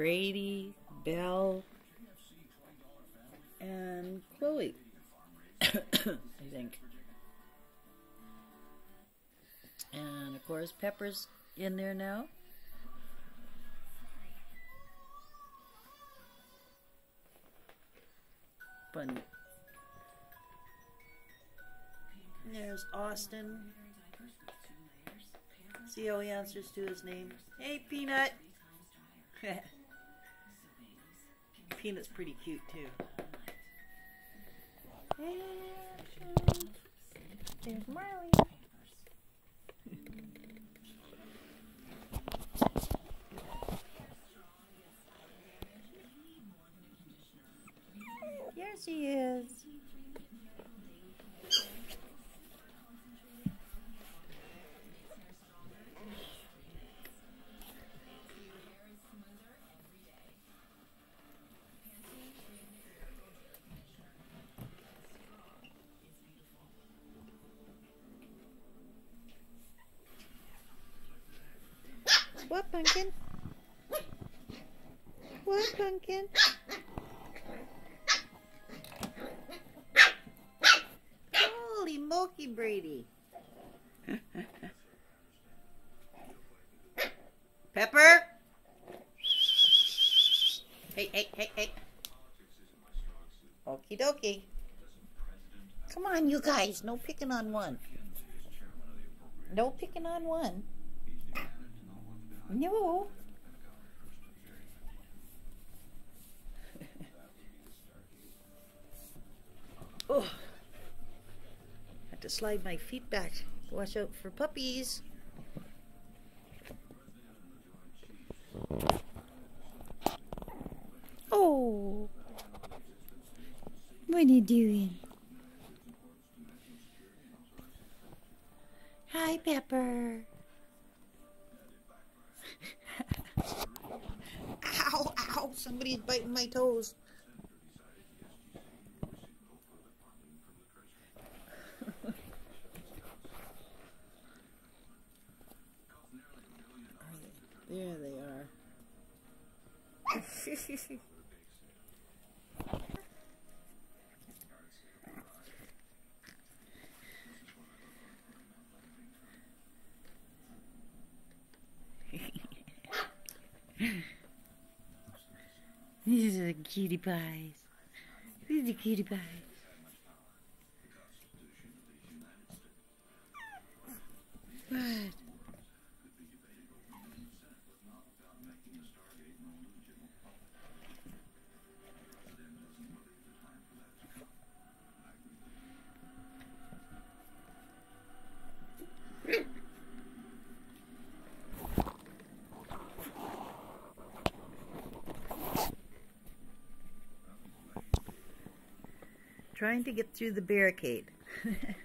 Brady, Belle, and Chloe, I think. And of course, Pepper's in there now. Bunny. There's Austin. See how he answers to his name? Hey, Peanut! Peanut's pretty cute, too. And there's Marley. Yes, he is. What, Pumpkin? What, Pumpkin? Holy moky, Brady. Pepper? Hey, hey, hey, hey. Okie dokie. Come on, you guys. No picking on one. No picking on one. No. Oh. Had to slide my feet back. Watch out for puppies. Oh. What are you doing? Hi, Pepper. Ow, ow, somebody's biting my toes. There they are. These are the cutie pies. These are the cutie pies. What? Trying to get through the barricade.